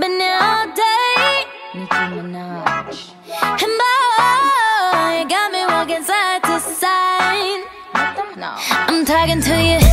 loving you all day. Nicki Minaj. And boy, you got me walking side to side. No. I'm talking to you